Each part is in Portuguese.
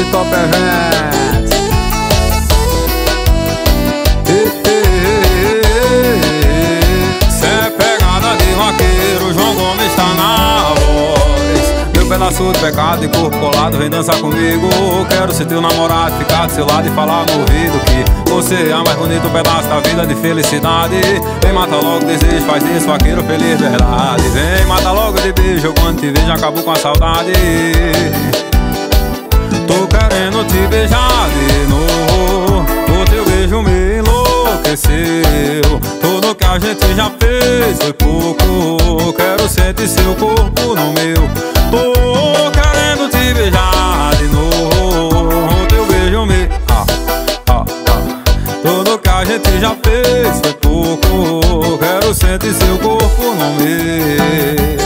de Top Events. Cê é pegada de vaqueiro, João Gomes tá na voz. Meu pedaço de pecado e corpo colado, vem dançar comigo. Quero ser teu namorado, ficar do seu lado e falar no ouvido que você é a mais bonito pedaço da vida de felicidade. Vem, mata logo o desejo, faz isso, vaqueiro feliz, verdade. Vem, mata logo de beijo, quando te vejo acabo com a saudade. Tô querendo te beijar de novo, o teu beijo me enlouqueceu. Tudo que a gente já fez foi pouco, quero sentir seu corpo no meu. Tô querendo te beijar de novo, o teu beijo me... Tudo que a gente já fez foi pouco, quero sentir seu corpo no meu.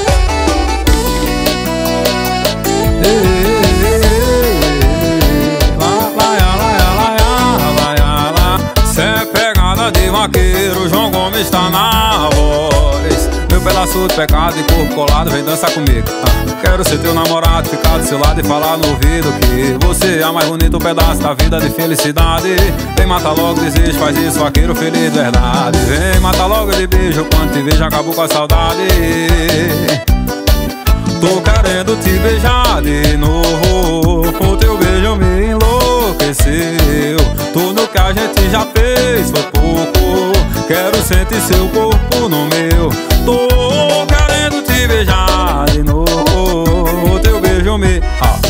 Cê é pegada de vaqueiro, João Gomes tá na voz. Meu pedaço de pecado e corpo colado, vem dançar comigo. Quero ser teu namorado, ficar do seu lado e falar no ouvido que você é a mais bonito pedaço da vida de felicidade. Vem, mata logo o desejo, faz isso, vaqueiro feliz, verdade. Vem, mata logo de beijo, quando te vejo acabo com a saudade. Tô querendo te beijar de novo, o teu beijo me enlouqueceu. Tudo que a gente já fez foi pouco, quero sentir seu corpo no meu. Tô querendo te beijar de novo, o teu beijo me...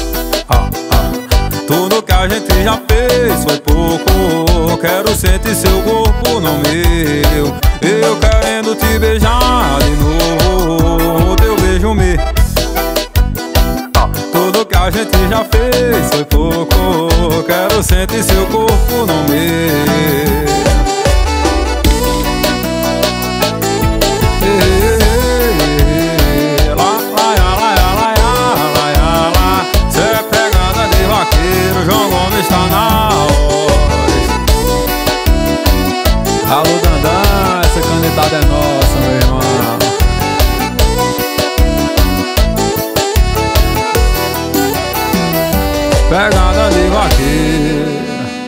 Tudo que a gente já fez foi pouco, quero sentir seu corpo no meu. Eu querendo te beijar de novo, o teu beijo me... Tudo que a gente já fez foi pouco, quero sentir seu corpo no meu. Cê é pegada de vaqueiro, João Gomes tá na voz. Alô, Dandan, essa canetada é nossa, meu irmão. Pegada de vaqueiro.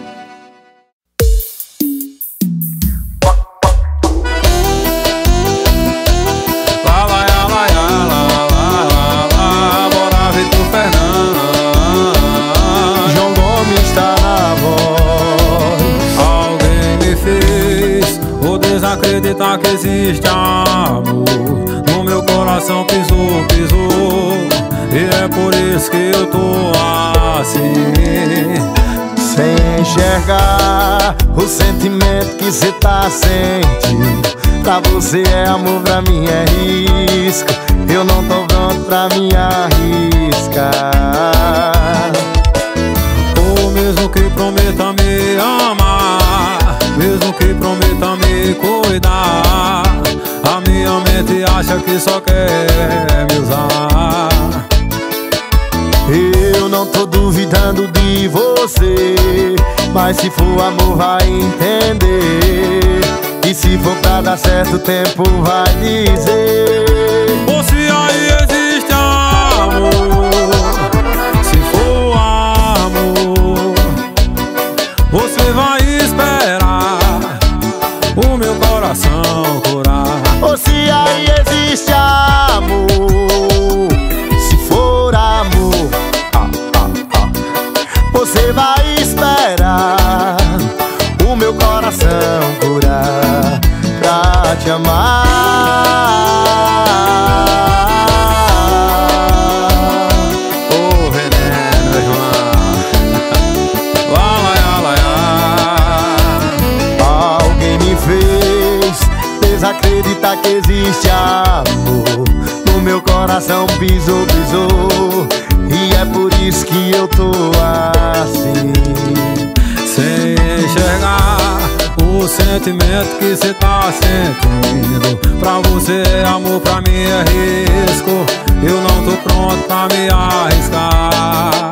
Bora Vitor Fernando. João Gomes tá na voz. Alguém me fez ou desacreditar que existe amor. No meu coração pisou, pisou, e é por isso que eu tô assim. Sem enxergar o sentimento que cê tá sentindo. Pra você é amor, pra mim é risco. Eu não tô pronto pra me arriscar. Ou mesmo que prometa me amar, mesmo que prometa me cuidar, a minha mente acha que só quer me usar. Eu não tô duvidando de você, mas se for amor vai entender. E se for pra dar certo, o tempo vai dizer. Ou se aí existe amor, se for amor, você vai esperar o meu coração curar. Ou se aí existe amor, se for amor, você vai esperar o meu coração curar pra te amar. Ô veneno, João. Alguém me fez desacreditar que existe amor. No meu coração pisou, pisou, e é por isso que eu tô assim. Sem enxergar o sentimento que cê tá sentindo. Pra você é amor, pra mim é risco. Eu não tô pronto pra me arriscar.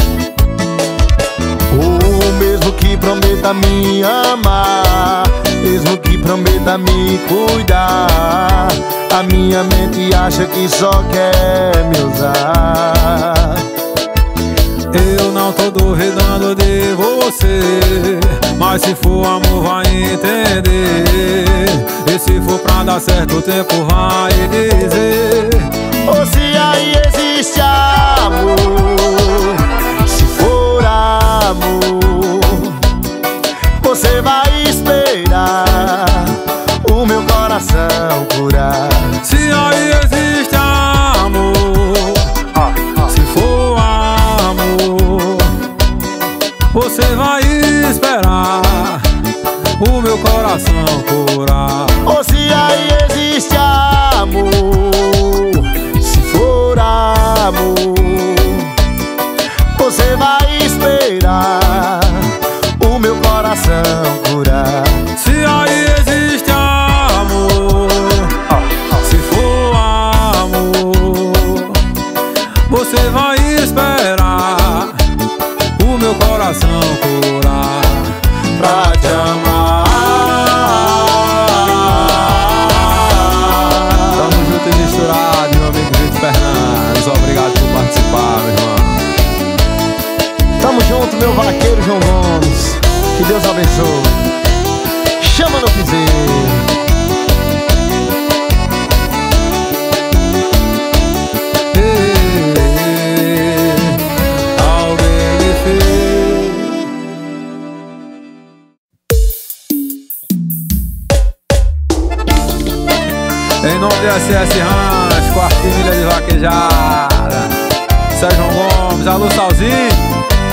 Ou mesmo que prometa me amar, mesmo que prometa me cuidar, a minha mente acha que só quer me usar. Eu não duvidando de você, mas se for amor vai entender. E se for pra dar certo o tempo vai dizer. Ou se aí existe amor, se for amor, você vai esperar o meu coração curar. Se aí existe amor, se for amor, você vai esperar o meu coração curar. Ou se aí existe amor, se for amor, você vai esperar o meu coração curar. Se aí existe amor, se for amor, você vai esperar o meu coração curar pra te amar. Tamo junto e misturado, meu amigo Vitor Fernandes. Obrigado por participar, meu irmão. Tamo junto, meu vaqueiro João Gomes. Que Deus abençoe. Chama no piseiro. Em nome de SS Ranch, quartilha de vaquejada, Sérgio Gomes, alô Salzinho.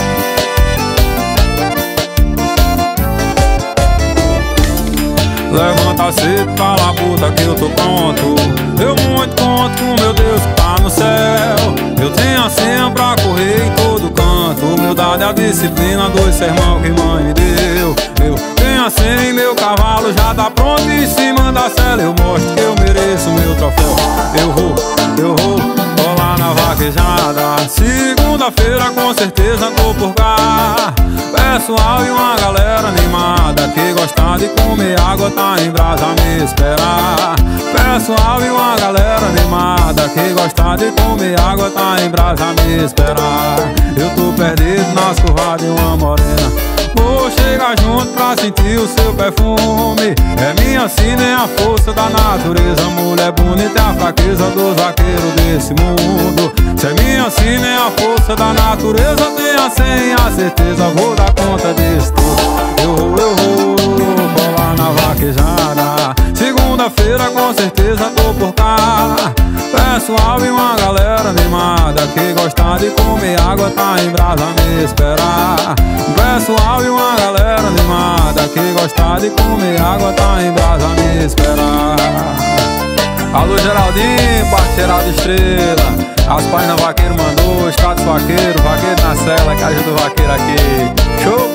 Levanta cedo pra labuta que eu tô pronto. Eu muito conto com meu Deus que tá no céu. Eu tenho a senha pra correr em todo canto. Humildade, a disciplina, dois sermão que mãe me deu. Eu tenho a senha e meu cavalo já tá pronto. Em cima da cela eu mostro que eu mereço meu troféu. Eu vou colar na vaquejada. Segunda-feira com certeza tô por cá. Pessoal e uma galera animada que gosta de comer água tá em brasa me esperar. Pessoal e uma galera animada que gosta de comer água tá em brasa me esperar. Eu tô perdido nas curvas de uma morena. Vou chegar junto pra sentir o seu perfume. É minha sina, é a força da natureza. Mulher bonita é a fraqueza dos vaqueiros desse mundo. Se é minha sina, é a força da natureza. Tenha senha, a certeza, vou dar conta disso tudo. Eu vou colar na vaquejada. Segunda-feira com certeza tô por cá. Pessoal e uma galera animada que gosta de comer água tá em brasa me esperar. Pessoal e uma galera animada que gosta de comer água tá em brasa me esperar. Alô Geraldinho, parceirado estrela. As páginas vaqueiro mandou, status vaqueiro, vaqueiro na cela, que ajuda o vaqueiro aqui. Show!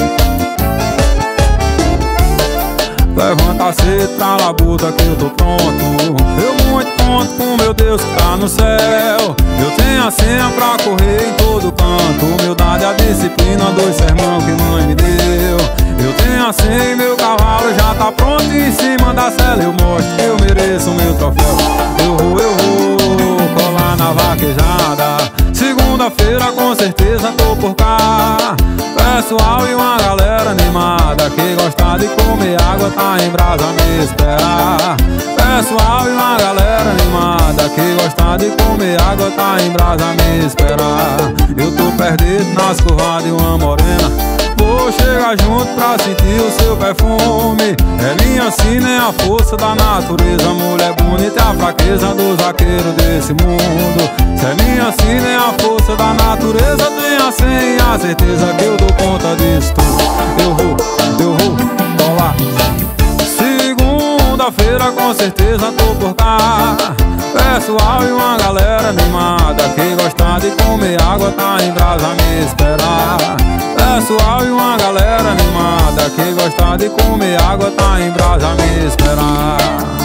Levanta cedo pra labuta que eu tô pronto. Eu muito conto com meu Deus que tá no céu. Eu tenho a senha pra correr em todo canto. Humildade, a disciplina, dois sermão que mãe me deu. Eu tenho a senha e meu cavalo já tá pronto. Em cima da cela eu mostro que eu mereço meu troféu. Eu vou colar na vaquejada. Segunda-feira com certeza tô por cá. Pessoal e uma galera animada que gosta de comer água tá em brasa me esperar. Pessoal e uma galera animada que gosta de comer água tá em brasa me esperar. Eu tô perdido nas curvas de uma morena. Vou chegar junto pra sentir o seu perfume. É minha sina, é a força da natureza. Mulher bonita é a fraqueza dos vaqueiros desse mundo. Se é minha sina, é a força da natureza. Tenha senha, a certeza que eu dou conta disso tudo. Eu vou colar. Segunda-feira com certeza tô por cá. Pessoal e uma galera animada que gosta de comer água tá em brasa me esperar. Pessoal e uma galera animada que gosta de comer água tá em brasa me esperar.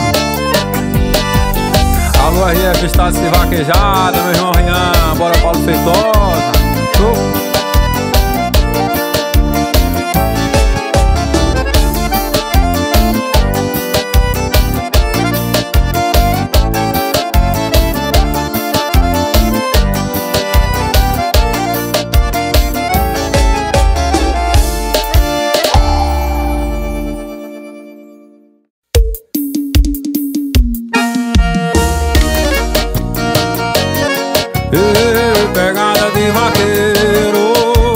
Alô RF, status de vaquejada, meu irmão Rian. Bora Paulo Feitosa. Show! Pegada de vaqueiro.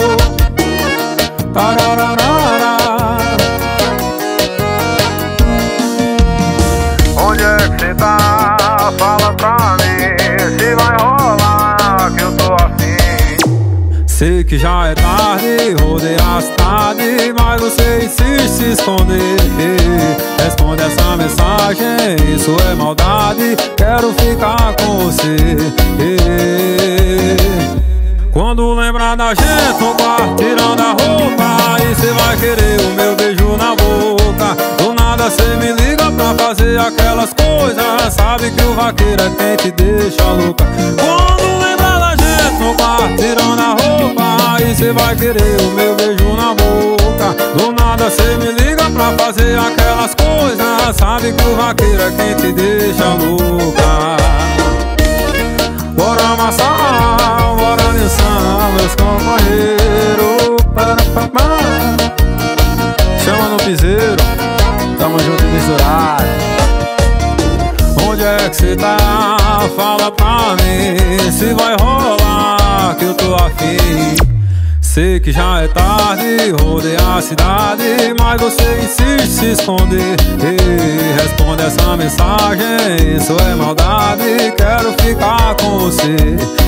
Tarararara. Onde é que cê tá? Fala pra mim se vai rolar que eu tô afim. Sei que já é tarde, rodei a cidade, mas você insiste em se esconder. Responde essa mensagem, isso é maldade, quero ficar com você. Quando lembrar da gente no quarto tirando a roupa, aí cê vai querer o meu beijo na boca. Do nada cê me liga pra fazer aquelas coisas, sabe que o vaqueiro é quem te deixa louca. Quando lembrar da gente no quarto tirando a roupa, aí cê vai querer o meu beijo na boca. Do nada cê me liga pra fazer aquelas coisas, sabe que o vaqueiro é quem te deixa louca. Bora amassar, bora dançar, meus companheiros. Chama no piseiro, tamo junto e misturado. Onde é que cê tá? Fala pra mim se vai rolar que eu tô afim. Sei que já é tarde, rodei a cidade, mas você insiste em se esconder. Responde essa mensagem, isso é maldade, quero ficar com você.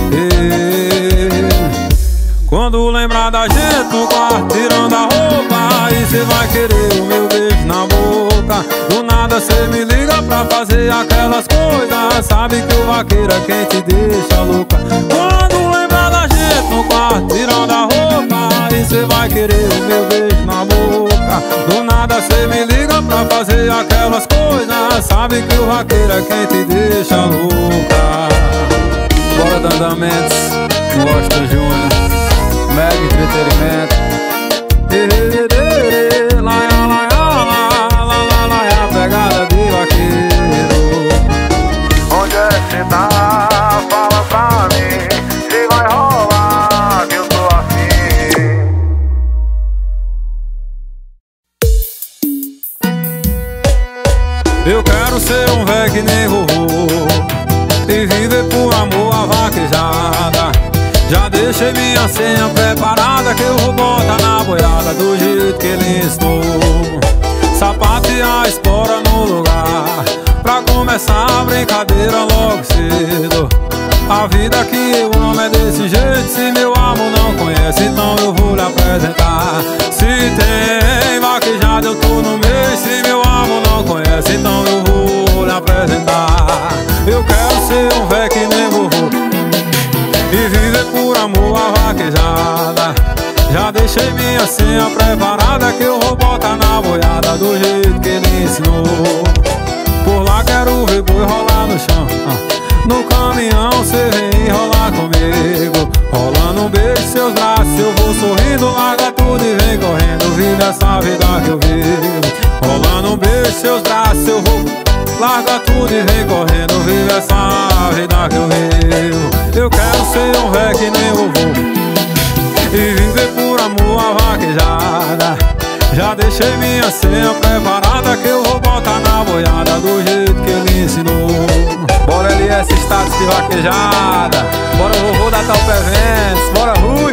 Quando lembrar da gente no quarto tirando a roupa, aí cê vai querer o meu beijo na boca. Do nada cê me liga pra fazer aquelas coisas, sabe que o vaqueiro é quem te deixa louca. Quando lembrar da gente no quarto tirando a roupa, aí cê vai querer o meu beijo na boca. Do nada cê me liga pra fazer aquelas coisas, sabe que o vaqueiro é quem te deixa louca. Bora Dandamentos, Washington Júnior, Mega Entretenimento. Laia, laia, laia, laia, pegada de vaqueiro. Onde é que cê tá? Fala pra mim se vai rolar que eu tô afim. Eu quero ser um véio que nem vovô e viver por amor a vaquejada. Já deixei minha senha preparada, que eu vou botar na boiada do jeito que ele ensinou. Sapato e a espora no lugar, pra começar a brincadeira logo cedo. A vida que eu amo é desse jeito, se meu amor não conhece, então eu vou lhe apresentar. Se tem vaquejada eu tô no meio, se meu amor não conhece, então eu vou lhe apresentar. Eu quero ser um véio que nem vovô e viver por amor a vaquejada. Já deixei minha senha preparada, que eu vou botar na boiada do jeito que ele ensinou. Por lá quero ver boi rolar no chão, no caminhão cê vem enrolar comigo. Rolando um beijo em seus braços, eu vou sorrindo, larga tudo e vem correndo, vive essa vida que eu vivo. Rolando um beijo em seus braços, eu vou larga tudo e vem correndo, vive essa vida que eu vivo. Eu quero ser um véio que nem vovô e viver por amor a vaquejada. Já deixei minha senha preparada, que eu vou botar na boiada do jeito que ele ensinou. Bora LS Status de vaquejada, bora vovô da Talpa Eventos, bora Rui.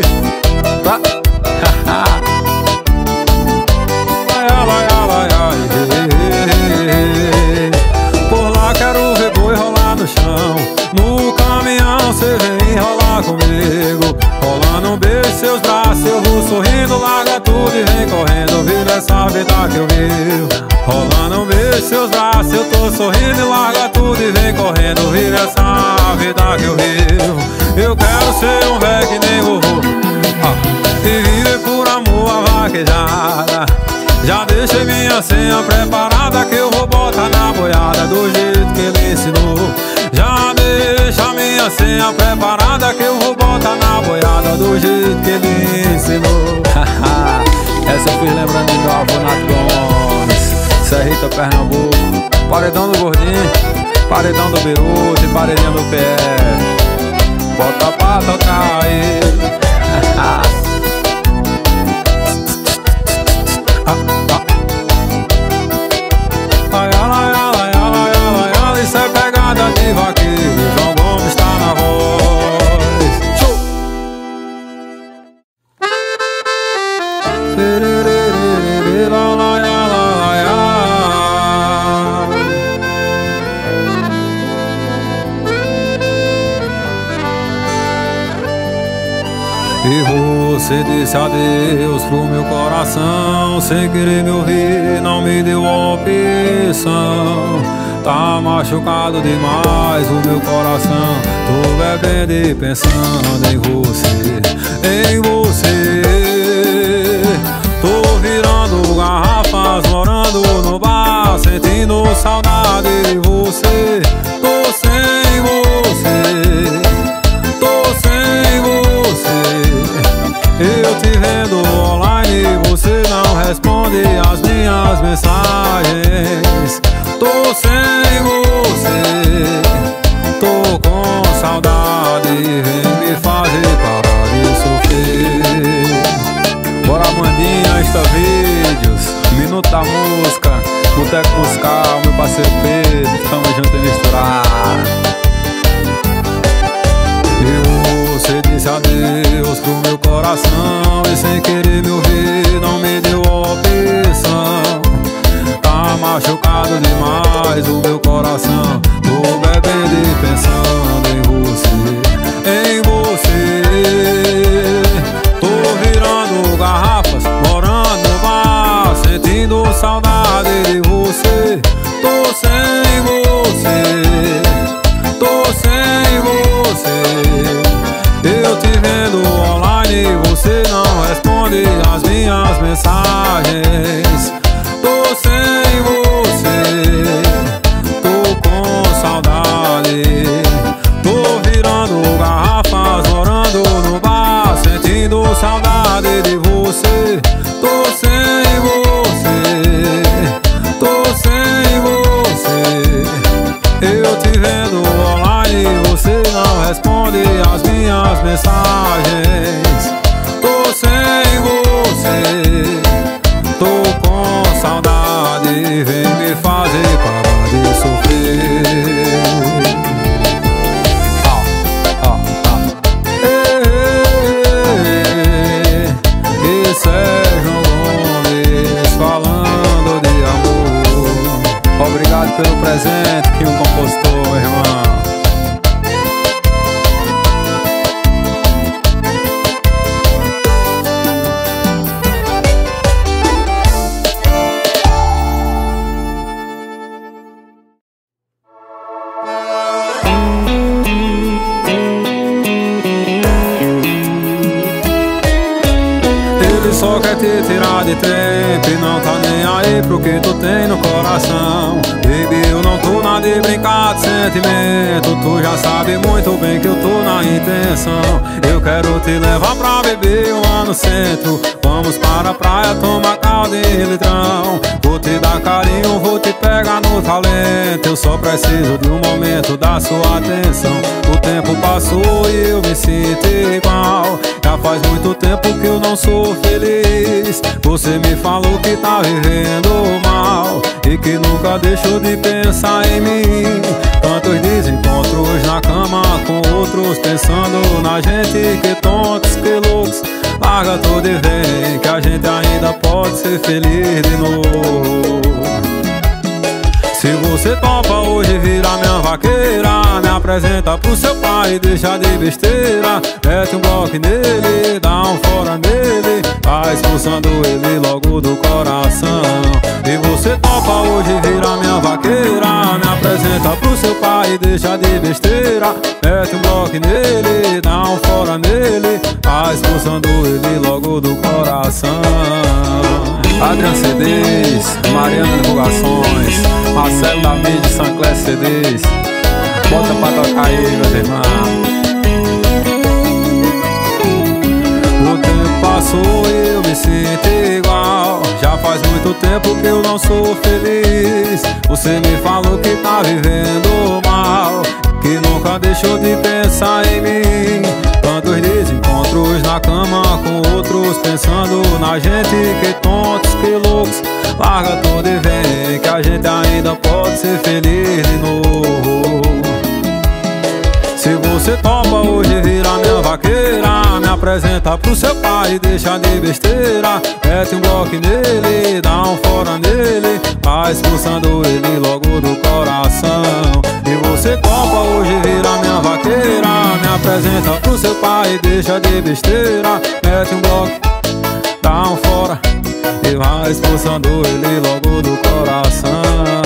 Por lá quero ver boi rolar no chão, no caminhão cê vem enrolar comigo. Rolando um beijo em seus braços, eu vou sorrindo, larga tudo e vem correndo, vive essa vida que eu vivo. Rolando um beijo em seus braços, eu tô sorrindo e larga tudo e vem correndo, vive essa vida que eu vivo. Eu quero ser um véio que nem vovô e viver por amor a vaquejada. Já deixei minha senha preparada, que eu vou botar na boiada do jeito que ele ensinou. Já deixa minha senha preparada, que eu vou botar na boiada do jeito que ele ensinou. Essa eu fiz lembrando do meu avô Nato Gomes, Serrita, Pernambuco. Paredão do Gordinho, paredão do Beruto e paredinho do PF. Bota pra tocar aí. Isso é pegada de vaqueiro, João Gomes tá na voz. E você disse adeus pro meu coração, sem querer me ouvir, não me deu opção. Tá machucado demais o meu coração, tô bebendo e pensando em você, em você. Tô virando garrafas, morando no bar, sentindo saudade de você. Tô sem você, tô sem você. Eu te vendo online, você não responde as minhas mensagens. Tô sem você, tô com saudade, vem me fazer parar de sofrer. Bora Mandinha, Insta Vídeos, Minuto da Música, Boteco Musical, meu parceiro Pedro, tamo junto e misturar. E você disse adeus pro meu coração, e sem querer me ouvir, não me deu opção. Tá machucado demais o meu coração, tô bebendo e pensando em você, em você. Tô virando garrafas, morando no bar, sentindo saudade de você. Tô sem você, tô sem você. Eu te vendo online, você não responde as minhas mensagens. Tô sem você, tô com saudade. Tô virando garrafas, morando no bar, sentindo saudade de você. Tô sem você, tô sem você. Eu te vendo online, você não responde as minhas mensagens. Tô sem você, tô com saudade, vem me fazer parar de sofrer. Esse é João Gomes falando de amor. Obrigado pelo presente que o compositor, meu irmão. Só quer te tirar de tempo e não tá nem aí pro que tu tem no coração. Baby, eu não tô na de brincar de sentimento, tu já sabe muito bem que eu tô na intenção. Eu quero te levar pra beber lá no centro, vamos para a praia tomar caldo e litrão. Vou te dar carinho, vou te pegar no talento, eu só preciso de um momento da sua atenção. O tempo passou e eu me sinto igual, já faz muito tempo que eu não sou feliz. Você me falou que tá vivendo mal e que nunca deixou de pensar em mim. Tantos desencontros na cama com outros, pensando na gente, que tontos, que loucos. Larga tudo e vem, que a gente ainda pode ser feliz de novo. Se você topa hoje virar minha vaqueira, me apresenta pro seu pai e deixa de besteira. Mete um bloco nele, dá um fora nele, vai expulsando ele logo do coração. E você topa hoje virar minha vaqueira, me apresenta pro seu pai e deixa de besteira. Mete um bloco nele, dá um fora nele, vai expulsando ele logo do coração. Adriano CDs, Mariana Divulgações, Marcelo da Mídia, Sancler CDs. Bota pra tocar aí, meus irmãos. O tempo passou e eu me sinto igual, já faz muito tempo que eu não sou feliz. Você me falou que tá vivendo mal, que nunca deixou de pensar em mim. Tantos desencontros na cama com outros, pensando na gente, que tontos, que loucos. Larga tudo e vem, que a gente ainda pode ser feliz de novo. Se você topa hoje virar minha vaqueira, me apresenta pro seu pai e deixa de besteira. Mete um bloco nele, dá um fora nele, vai expulsando ele logo do coração. E você topa hoje virar minha vaqueira, me apresenta pro seu pai e deixa de besteira. Mete um bloco, dá um fora e vai expulsando ele logo do coração.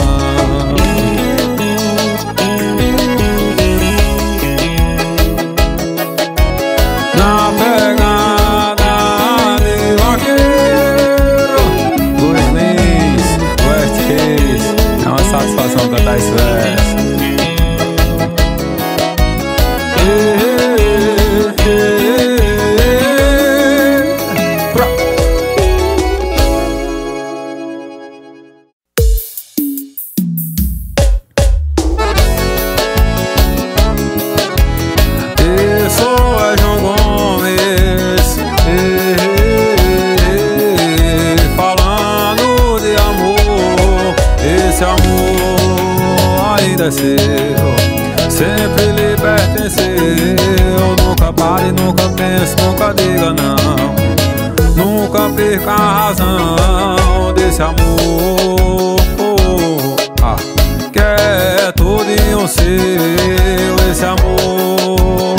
Na pegada de vaqueiro, Luiz Lins, West Case. É uma satisfação cantar esse verso. Sempre lhe pertenceu. Nunca pare, nunca pense, nunca diga não. Nunca perca a razão desse amor, que é todinho seu. Esse amor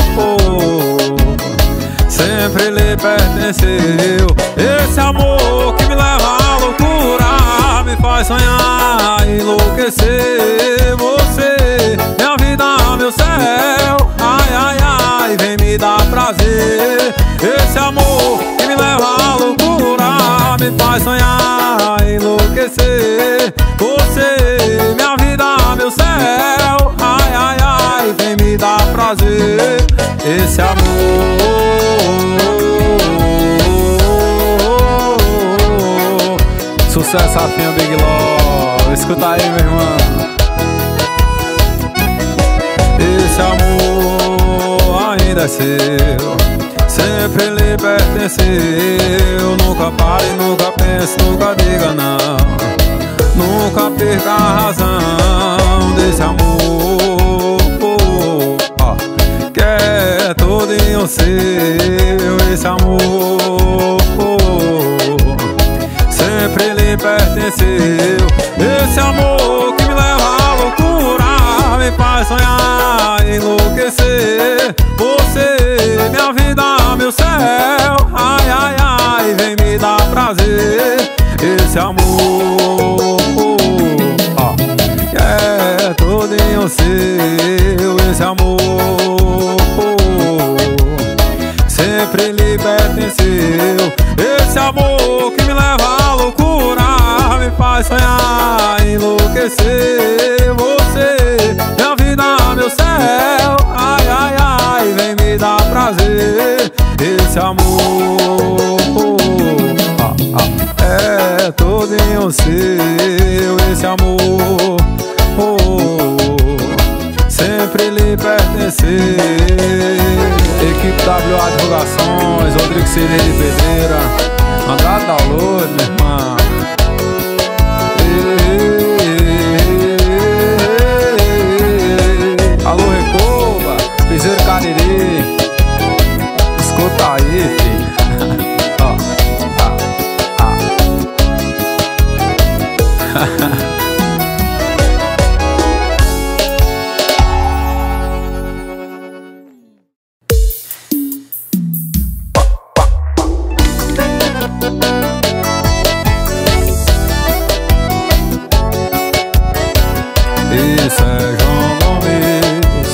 sempre lhe pertenceu. Esse amor que me leva à loucura, me faz sonhar, enlouquecer. Você, minha vida, meu céu, ai, ai, ai, vem me dar prazer. Esse amor que me leva à loucura, me faz sonhar, enlouquecer. Você, minha vida, meu céu, ai, ai, ai, vem me dar prazer. Esse amor, sucesso Rafinha Big Law, escuta aí, meu irmão. Esse amor ainda é seu, sempre lhe pertenceu. Nunca pare, nunca pense, nunca diga não. Nunca perca a razão desse amor, que é todinho seu. Esse amor sempre lhe pertenceu. Esse amor que me leva à loucura, me faz sonhar, enlouquecer. Você, minha vida, meu céu, ai, ai, ai, vem me dar prazer. Esse amor, que é todinho seu. Esse amor sempre lhe pertenceu. Esse amor que me leva à loucura, me faz sonhar, enlouquecer. Você, minha vida, meu céu, ai, ai, ai, vem me dar prazer. Esse amor é todinho seu. Esse amor sempre lhe pertencer. Equipe WA Divulgações, Rodrigo Cirne de Pedreira, Andrade Download, meu irmão. Alô Recoba, Piseiro Cariri, escuta aí, filho. Isso é João Gomes.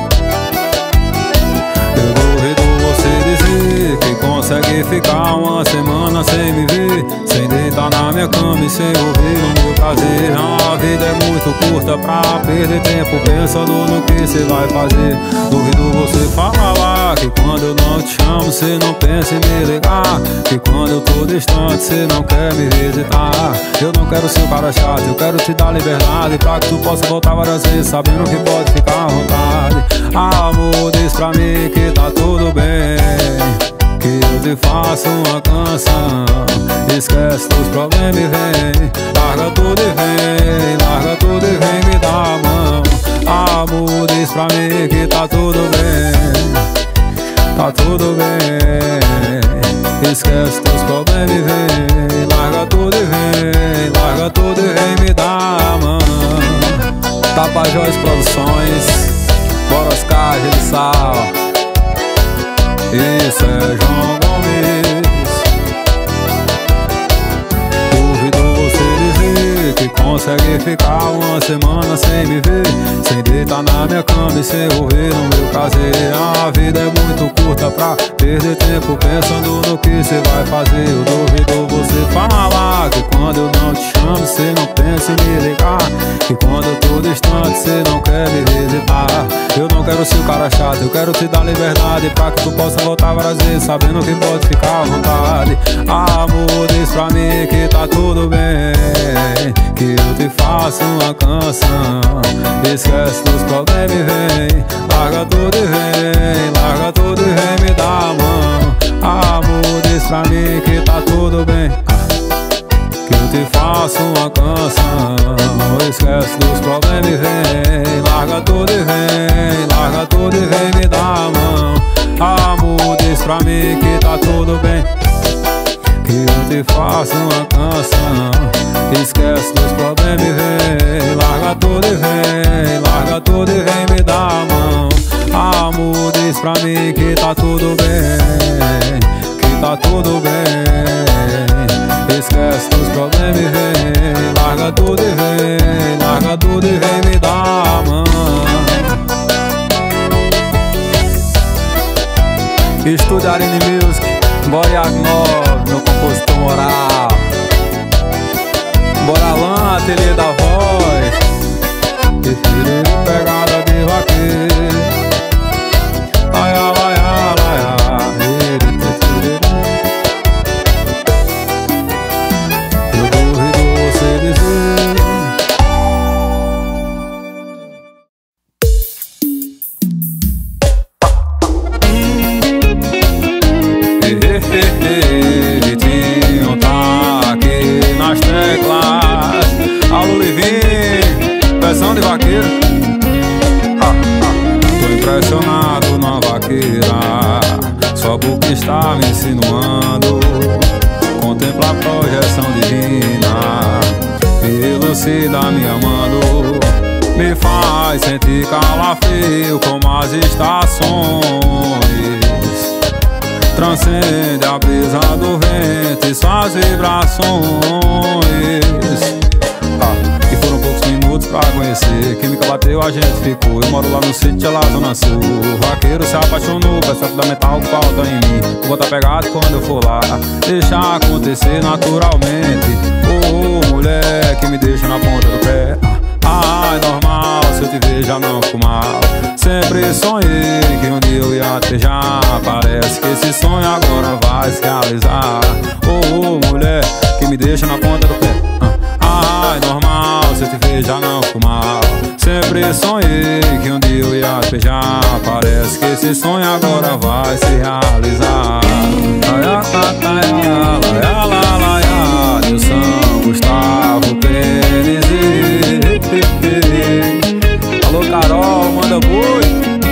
Eu duvido você dizer que consegue ficar uma semana sem me ver, sem deitar na minha cama e sem ouvir o meu prazer. A vida é muito curta pra perder tempo pensando no que cê vai fazer. Duvido você falar que quando eu não te chamo cê não pensa em me ligar, que quando eu tô distante cê não quer me visitar. Eu não quero ser o cara chato, eu quero te dar liberdade pra que tu possa voltar várias vezes sabendo que pode ficar à vontade. Amor, diz pra mim que tá tudo bem, que eu te faço uma canção. Esquece dos problemas e vem, larga tudo e vem, larga tudo e vem me dar a mão. Amor, diz pra mim que tá tudo bem, tá tudo bem. Esquece dos problemas e vem, larga tudo e vem, larga tudo e vem me dar a mão. Tapajós Produções, Boroscar, Gel Sal, Isso é João Gomes. Duvido você dizer que consegue ficar uma semana sem me ver, sem deitar na minha cama e sem ouvir no meu prazer. A vida é muito curta pra perder tempo pensando no que cê vai fazer. Eu duvido você falar que quando eu não te chamo cê não pensa em me ligar, que quando eu tô distante cê não quer me visitar. Eu não quero ser o cara chato, eu quero te dar liberdade pra que tu possa voltar várias vezes, sabendo que pode ficar à vontade. Amor, diz pra mim que tá tudo bem, que eu te faço uma canção. Esquece dos problemas e vem, larga tudo e vem, larga tudo e vem me dar a mão. Amor, diz pra mim que tá tudo bem, que eu te faço uma canção. Esquece dos problemas e vem, larga tudo e vem, larga tudo e vem me dar a mão. Amor, diz pra mim que tá tudo bem, que eu te faço uma canção. Esquece dos problemas e vem, larga tudo e vem, larga tudo e vem me dar a mão. Amor, diz pra mim que tá tudo bem, que tá tudo bem. Esquece dos problemas e vem, larga tudo e vem, larga tudo e vem me dar a mão. Estúdio Arine Music, Boy Agnor, meu compositor moral. Boralã, ateliê da voz, prefiro pegada de vaqueiro. Laia, laia, laia, eu duvido você dizer Vitinho tá aqui nas teclas. Alô, Livinho, versão de vaqueiro. Tô impressionado na vaqueira, só porque está me insinuando. Contempla a projeção divina, me elucida me amando. Me faz sentir calafrio como as estações. Transcende a brisa do vento e suas vibrações. E foram poucos minutos pra conhecer. Química bateu, a gente ficou. Eu moro lá no sítio, lá Zona Sul. O vaqueiro se apaixonou, peça fundamental que falta em mim. Eu vou estar pegado quando eu for lá, deixa acontecer naturalmente. Oh, mulher que me deixa na ponta do pé. Ai, normal, se eu te ver já não fico mal. Sempre sonhei que um dia eu ia te beijar. Parece que esse sonho agora vai se realizar. Oh, mulher que me deixa na ponta do pé. Ai, normal, se eu te ver já não fico mal. Sempre sonhei que um dia eu ia te beijar. Parece que esse sonho agora vai se realizar. De São Gustavo Pênis. Alô, Carol, manda boi.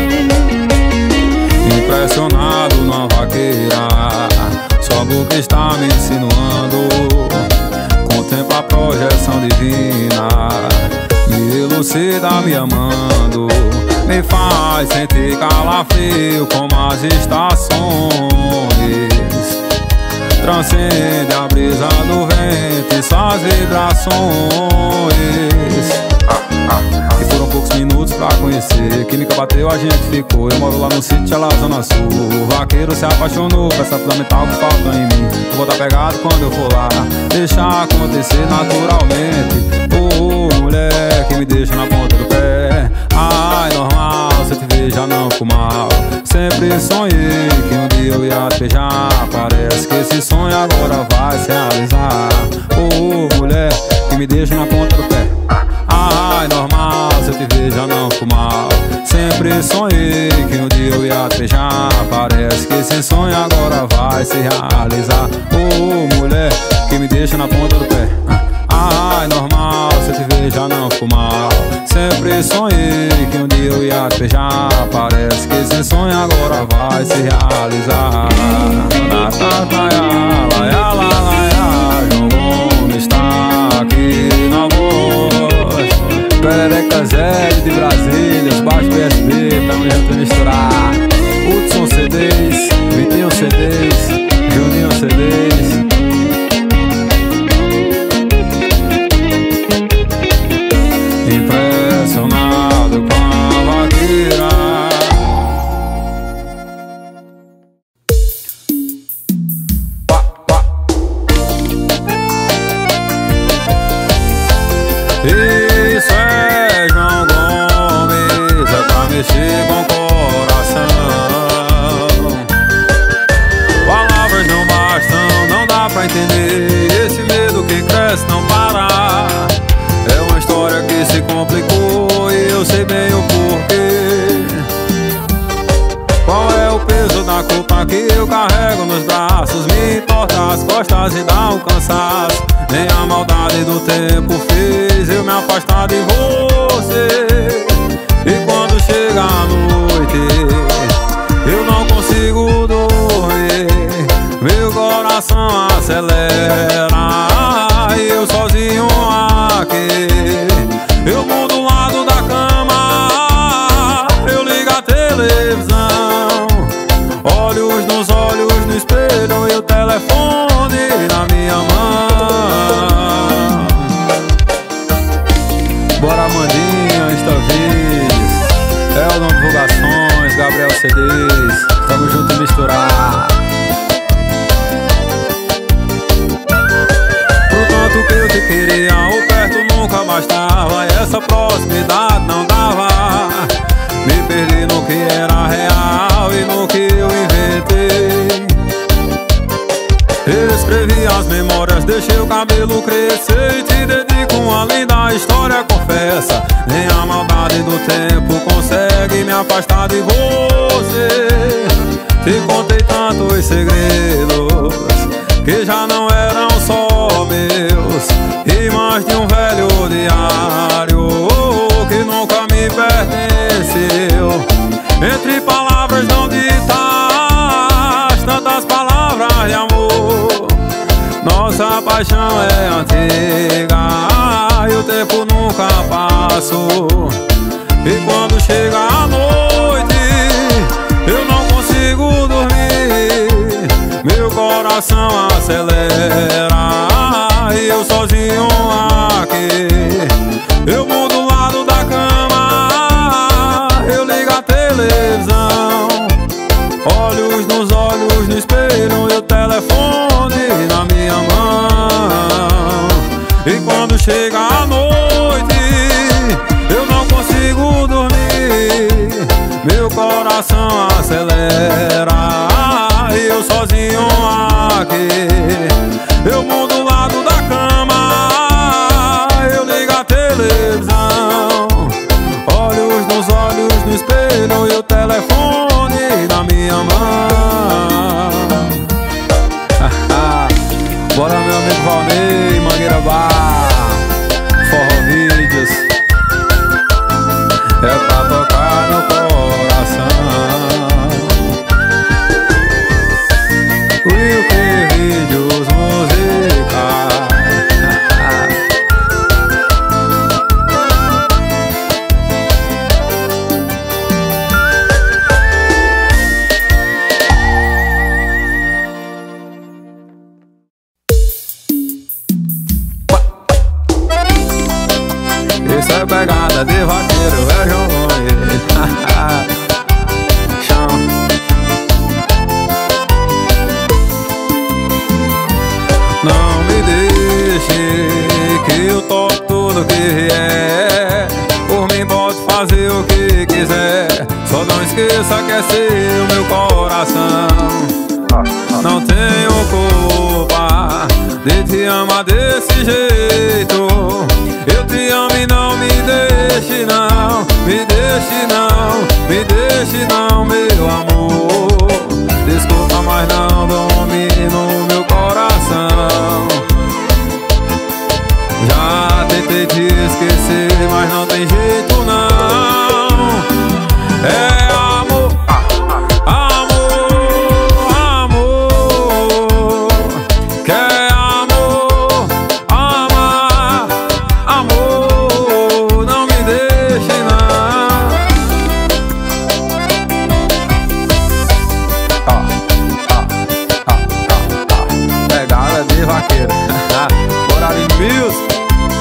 Impressionado na vaqueira, só porque está me insinuando. Contempla a projeção divina, me elucida me amando. Me faz sentir calafrio como as estações. Transcende a brisa do vento e suas vibrações. E foram poucos minutos pra conhecer. Química bateu, a gente ficou. Eu moro lá no sítio, lá Zona Sul. O vaqueiro se apaixonou, peça fundamental que falta em mim. Eu vou estar pegado quando eu for lá, deixa acontecer naturalmente. Oh, mulher que me deixa na ponta do pé. Ai, normal, se eu te ver já não fico mal. Sempre sonhei que um dia eu ia te beijar. Parece que esse sonho agora vai se realizar. Oh, mulher que me deixa na ponta do pé. Ai, normal, se eu te ver já não fico mal. Sempre sonhei que um dia eu ia te beijar. Parece que esse sonho agora vai se realizar. Oh, mulher que me deixa na ponta do pé. Ai, normal, se eu te ver já não fico mal. Sempre sonhei que um dia eu ia te beijar. Parece que esse sonho agora vai se realizar. João Gomes está aqui na voz. Perereca Zé de Brasília, os baixos PSB, tamo junto misturar. Hudson CDs, entender. Esse medo que cresce não para. É uma história que se complicou e eu sei bem o porquê. Qual é o peso da culpa que eu carrego nos braços? Me entorta as costas e dá um cansaço. Nem a maldade do tempo fez eu me afastar de você. E quando chega a noite eu não consigo dormir. Meu coração acelera e eu sozinho aqui. Eu mudo o lado da cama, eu ligo a televisão, olhos nos olhos no espelho e o telefone na minha mão. Bora Mandinha, Instavídeos, Eldon Divulgações, Gabriel CDs, tamo junto e misturar. Pro tanto que eu te queria, o perto nunca bastava, e essa proximidade não dava. Me perdi no que era real e no que eu inventei. Escrevi as memórias, deixei o cabelo crescer e te dedico uma linda história, confessa. Nem a maldade do tempo consegue me afastar de você. Te contei tantos segredos que já não eram só meus, e mais de um velho diário que nunca me pertenceu. Entre palavras não ditas, tantas palavras de amor. Nossa paixão é antiga e o tempo nunca passou. E quando chega a noite eu não consigo dormir. Meu coração acelera e eu sozinho aqui. Eu mudo o lado da cama, eu ligo a televisão, olhos nos olhos no espelho e o telefone na minha mão. E quando chega a noite eu não consigo dormir. Meu coração acelera e eu sozinho aqui. Eu mudo o lado da cama, eu ligo a televisão, olhos nos olhos no espelho e o telefone na minha mão. Bora meu amigo Valnei, Mangueira Bar, Forró Vídeos, é pra tocar no coração. Wilker Vídeos musicais. Isso é pegada de vaqueiro, é João. Chão. Não me deixe que eu topo tudo que vier. Por mim pode fazer o que quiser, só não esqueça que é seu meu coração. Não tenho culpa de te amar desse jeito. Eu te amo e não me deixe não, me deixe não, me deixe não, meu amor. Desculpa, mas não domina o meu coração. Já tentei te esquecer, mas não tem jeito não. É amor, amor, amor. Quer amor, amar, amor. Não me deixe não. Pegada de vaqueiro. Bora de music.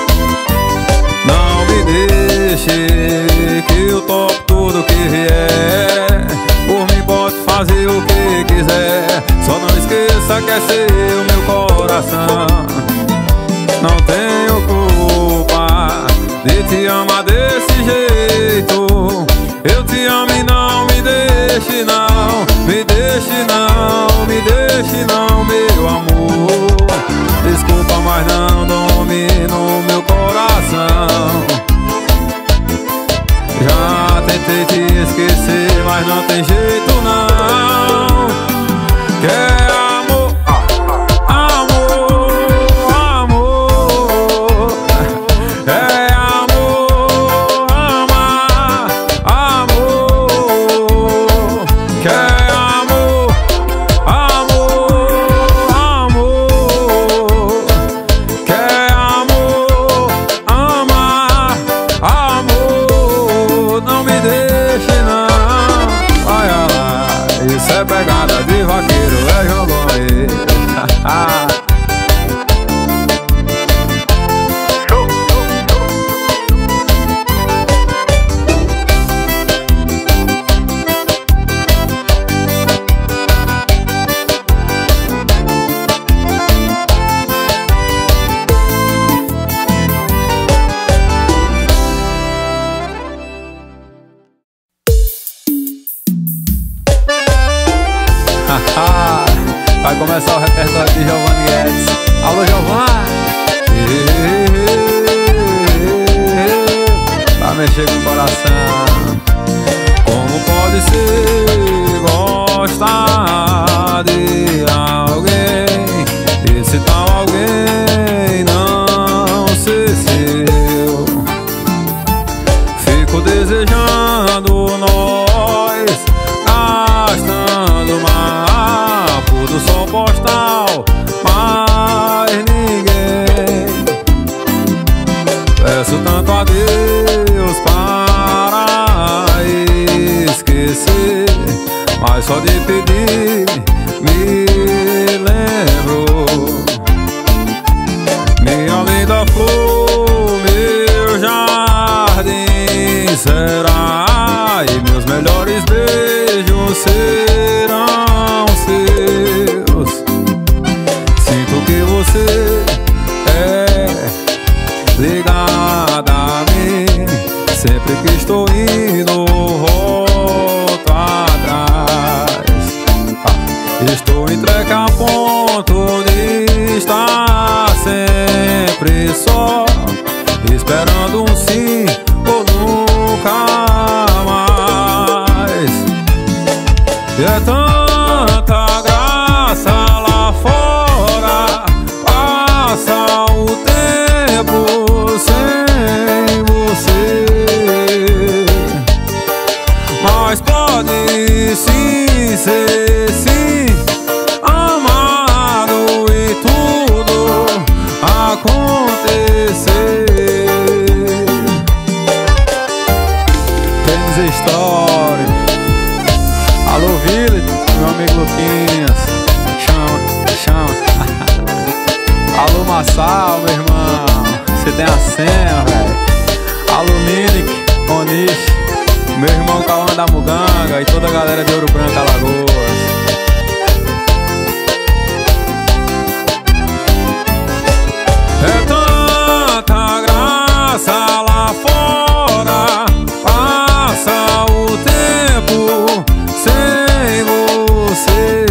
Não me deixe que eu topo tudo que vier. Por mim pode fazer o que quiser, só não esqueça que é seu meu coração. Não tenho culpa de te amar desse jeito. Eu te amo e não me deixe não, me deixe não, me deixe não, meu amor. pegada de vaqueiro é João Gomes. Vai começar o repertório de Giovanni Guedes. Alô, Giovanni! Vai mexer com o coração. Como pode ser gostar de alguém e se tal alguém não ser seu? Fico desejando nós gastando mapa do sol postal, mas ninguém. Peço tanto a Deus para esquecer, mas só de pedir me lembro. Minha linda flor, meu jardim será, e meus melhores beijos serão seus. Sinto que você é ligada a mim, sempre que estou indo volto atrás. Estou entregue a ponto de estar sempre só, esperando um sim ou nunca mais. E é tanta graça lá fora, passa o tempo sem você, mas pode sim ser sim amado e tudo acontecer. Temos história. Alô, Village, meu amigo Luquinhas. Chama. Alô, Massal, meu irmão. Você tem a senha, velho. Alô, Minic, Onish, meu irmão Cauã da Muganga e toda a galera de Ouro Branco, Alagoas. É tanta graça lá fora, passa o tempo sem você,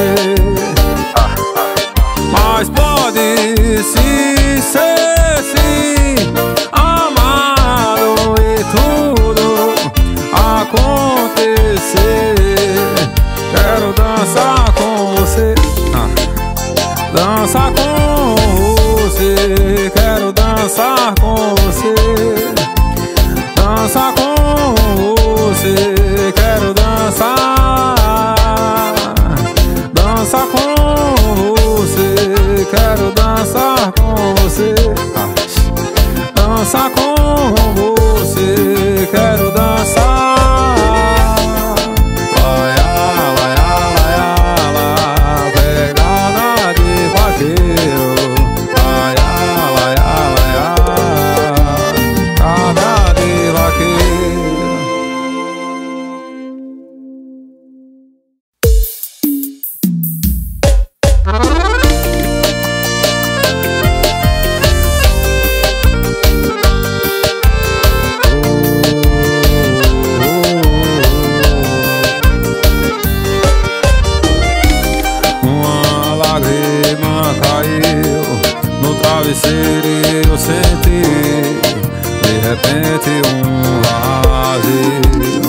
mas pode sim ser sim amado e tudo acontecer. Quero dançar com você, dançar com você, quero dançar com você, dançar com você, quero dançar, dançar com você, quero dançar com você, dançar com você, quero dançar. Pegada de vaqueiro. Pegada de vaqueiro. Travesseiro e eu senti de repente um vazio.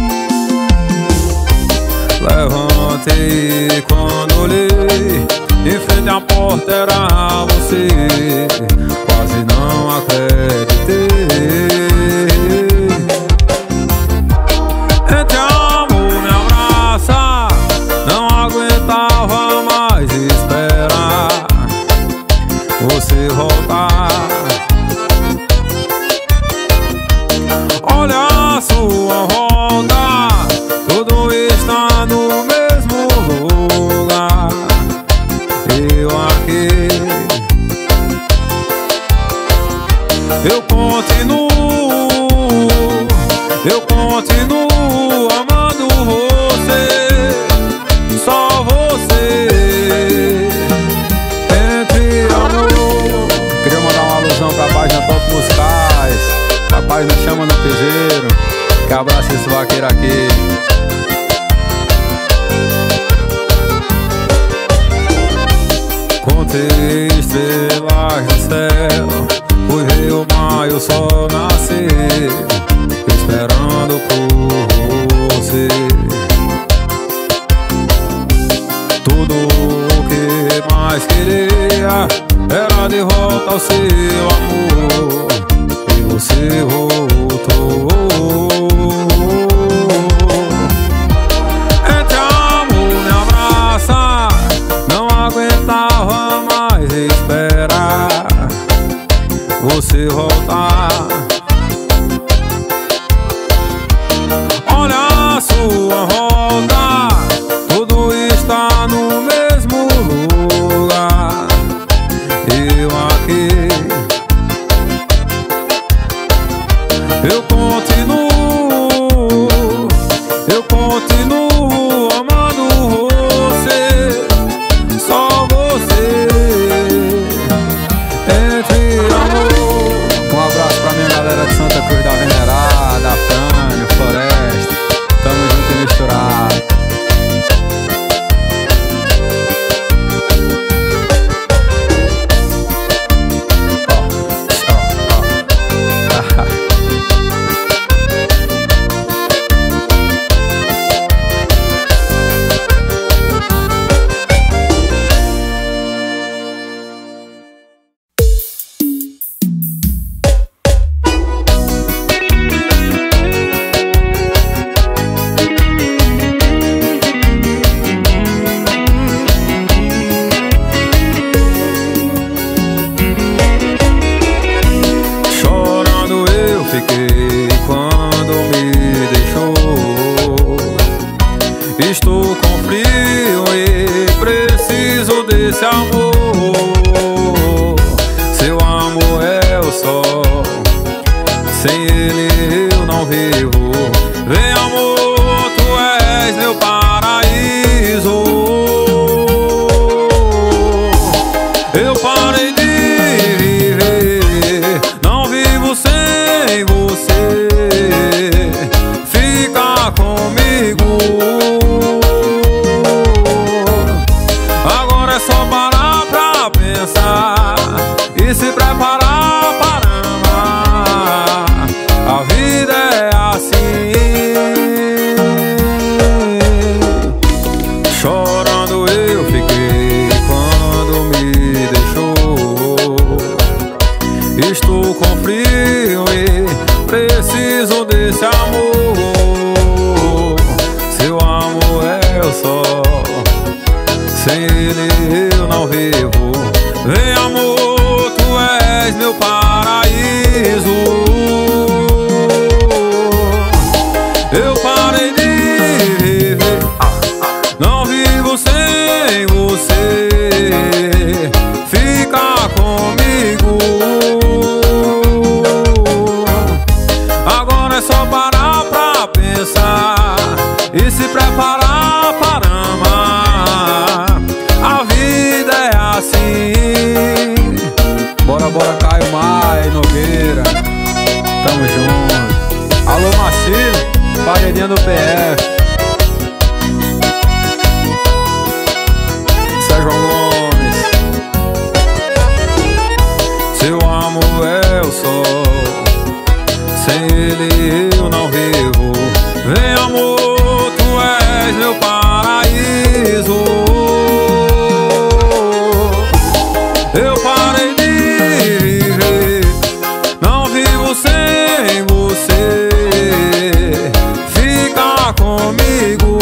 Levantei e quando olhei, em frente à porta era você. Quase não acreditei. Entre amor me abraça, não aguentava mais esperar você voltar. Olha a sua volta, tudo está no mesmo Rapaz, me chama no piseiro, que abraça esse vaqueiro aqui. Contei estrelas no céu, fui ver o mar e o sol nascer, esperando por você. Tudo o que mais queria era de volta ao seu amor, e você voltou. Entre amor me abraça, não aguentava mais esperar você voltar. Olha a sua volta, tudo está no mesmo lugar. Eu aqui, eu continuo amando você, só você. Entre amor. Um abraço pra minha galera de Santa Cruz da Venerada, Frânio, Floresta. Tamo junto e misturado. Fiquei quando me deixou. Estou com frio e preciso desse amor. Seu amor é o sol, sem ele eu não vivo. Vem amor, tu és meu paraíso. Eu parei de viver, não vivo sem você. Fica comigo. Agora é só parar pra pensar e se preparar para amar. A vida é assim. Chorando eu fiquei quando me deixou. Estou com frio e preciso desse amor. Seu amor é o sol, sem ele eu não vivo. Vem amor, tu és meu paraíso. Eu parei de viver, não vivo sem você. Fica comigo. Agora é só parar pra pensar e se preparar para amar. A vida é assim. Bora, bora, Caio Maia Nogueira. Tamo junto. Alô, Marcelo, paredinha do PF. Sérgio Gomes. Seu amor é o sol, sem ele eu não vivo. Vem amor, tu és meu paraíso. Eu parei de viver, não vivo sem você. Fica comigo.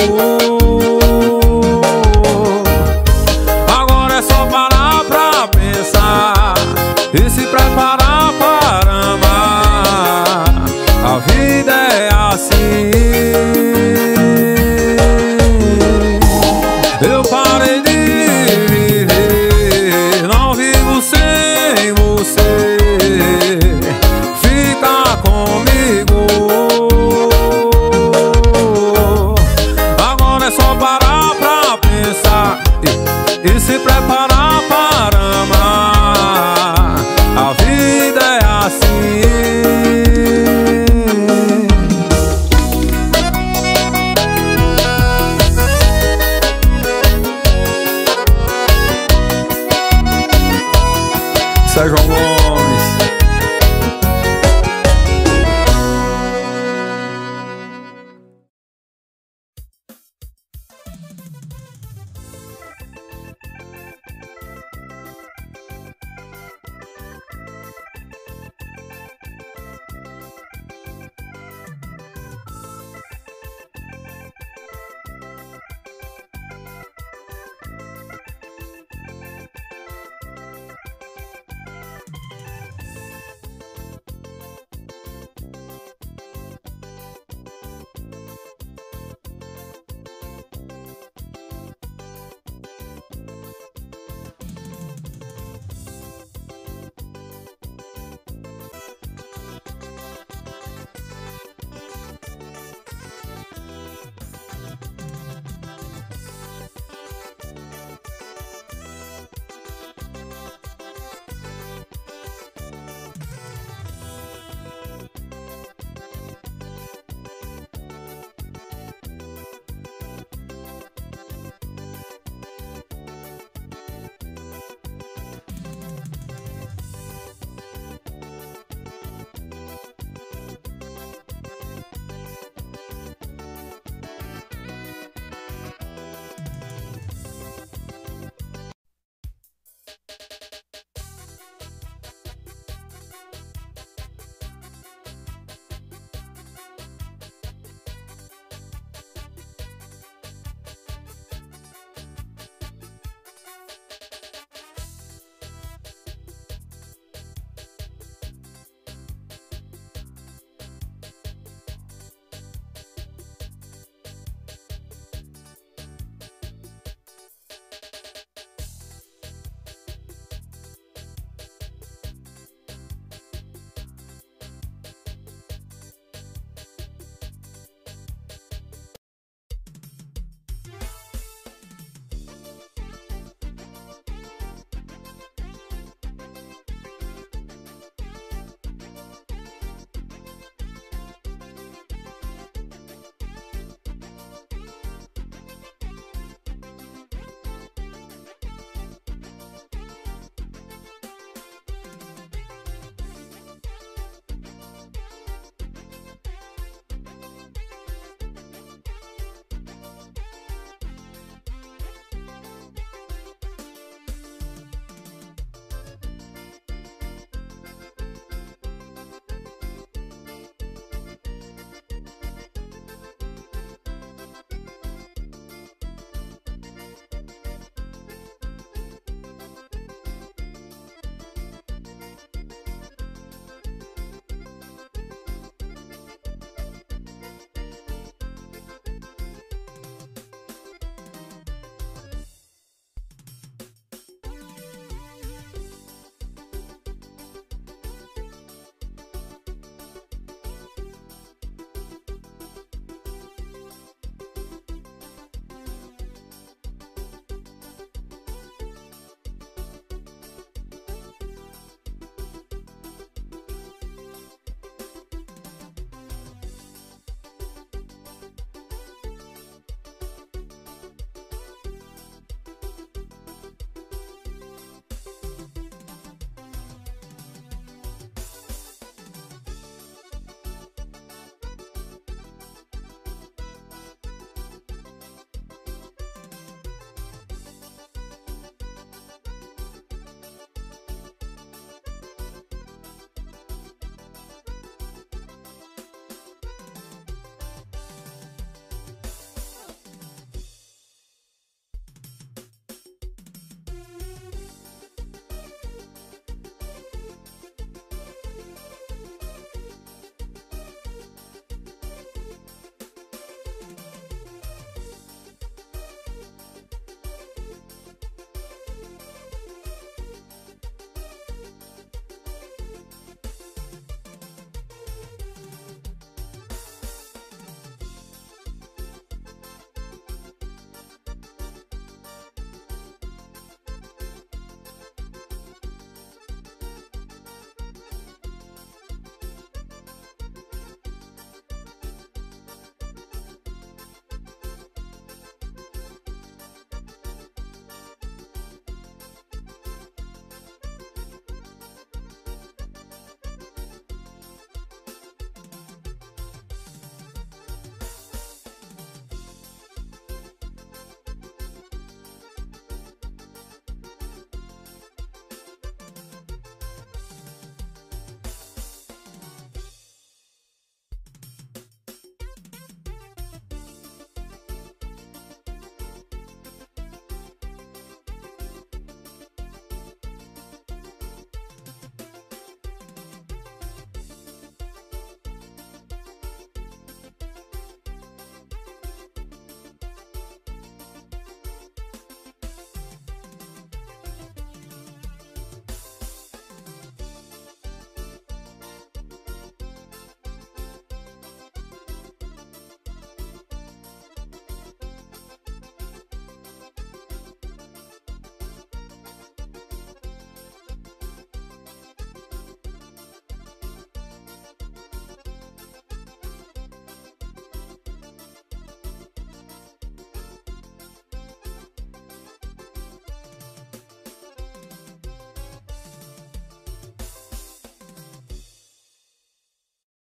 Agora é só parar pra pensar e se preparar para amar. A vida é assim. Eu parei de viver, não vivo sem você. Fica comigo. Agora é só parar pra pensar e se preparar para amar. A vida é assim. Isso é João Gomes.